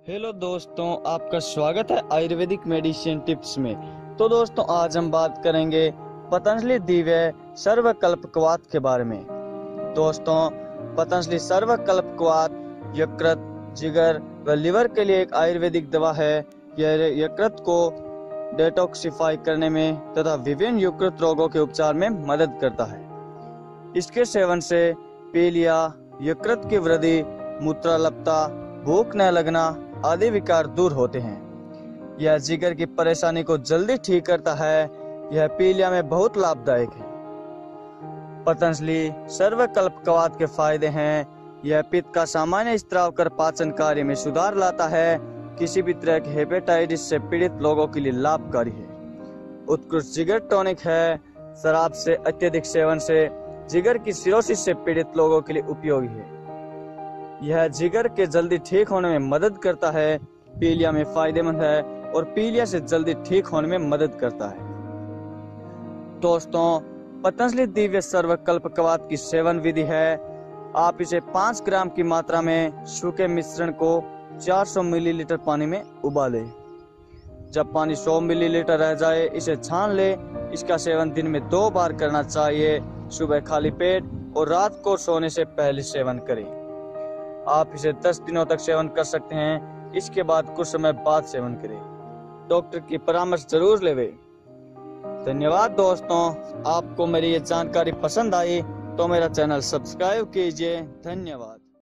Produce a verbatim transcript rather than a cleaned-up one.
Hello दोस्तों, आपका स्वागत है आयुर्वेदिक मेडिसिन टिप्स में। तो दोस्तों, आज हम बात करेंगे पतंजलि दिव्य सर्वकल्पकवात के बारे में। दोस्तों, पतंजलि सर्वकल्पकवात यकृत, जिगर व लिवर के लिए एक आयुर्वेदिक दवा है। यह यकृत को डिटॉक्सिफाई करने में तथा विभिन्न यकृत रोगों के उपचार में मदद करता है। इसके सेवन से पीलिया, यकृत की वृद्धि, मूत्रालपता, भूख न लगना आदि विकार दूर होते हैं। यह जिगर की परेशानी को जल्दी ठीक करता है। यह पीलिया में बहुत लाभदायक है। पतंजलि सर्वकल्पकवात के फायदे हैं। यह पित्त का सामान्य स्त्राव कर पाचन कार्य में सुधार लाता है। किसी भी तरह के हेपेटाइटिस से पीड़ित लोगों के लिए लाभकारी है। उत्कृष्ट जिगर टॉनिक है। शराब से अत्यधिक सेवन से जिगर की सिरोसिस से पीड़ित लोगों के लिए उपयोगी है। यह जिगर के जल्दी ठीक होने में मदद करता है। पीलिया में फायदेमंद है और पीलिया से जल्दी ठीक होने में मदद करता है। दोस्तों, पतंजलि दिव्य सर्वकल्पकवात की सेवन विधि है। आप इसे पाँच ग्राम की मात्रा में सूखे मिश्रण को चार सौ मिलीलीटर पानी में उबालें। जब पानी सौ मिलीलीटर रह जाए, इसे छान ले। इसका सेवन दिन में दो बार करना चाहिए। सुबह खाली पेट और रात को सोने से पहले सेवन करें। आप इसे दस दिनों तक सेवन कर सकते हैं। इसके बाद कुछ समय बाद सेवन करें। डॉक्टर की परामर्श जरूर लेवे। धन्यवाद दोस्तों, आपको मेरी ये जानकारी पसंद आई तो मेरा चैनल सब्सक्राइब कीजिए। धन्यवाद।